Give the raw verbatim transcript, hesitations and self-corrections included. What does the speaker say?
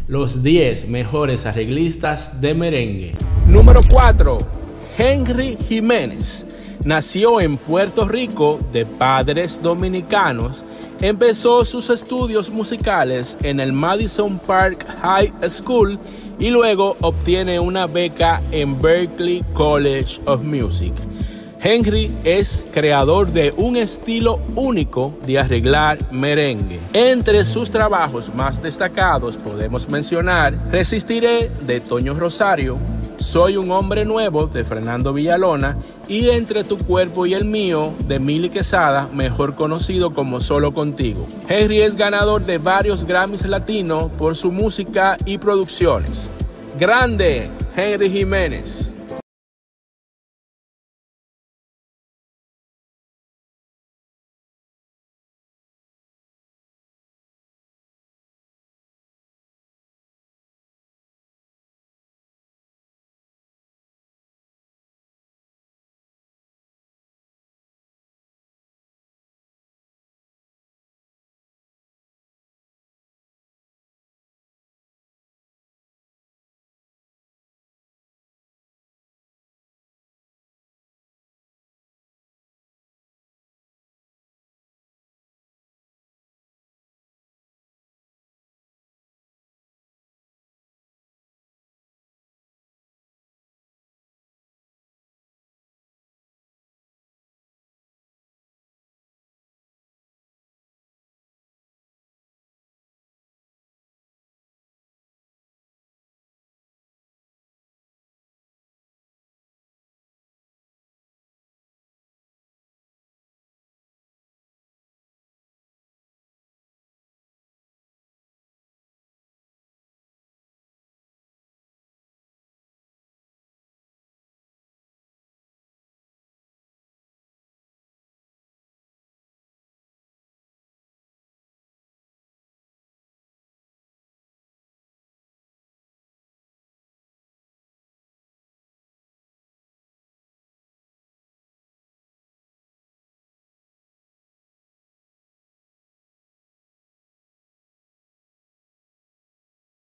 los diez mejores arreglistas de merengue. Número cuatro. Henry Jiménez. Nació en Puerto Rico de padres dominicanos. Empezó sus estudios musicales en el Madison Park High School y luego obtiene una beca en Berklee College of Music. Henry es creador de un estilo único de arreglar merengue. Entre sus trabajos más destacados podemos mencionar Resistiré de Toño Rosario, Soy un hombre nuevo de Fernando Villalona y Entre tu cuerpo y el mío de Mili Quesada, mejor conocido como Solo Contigo. Henry es ganador de varios Grammys latinos por su música y producciones. ¡Grande, Henry Jiménez!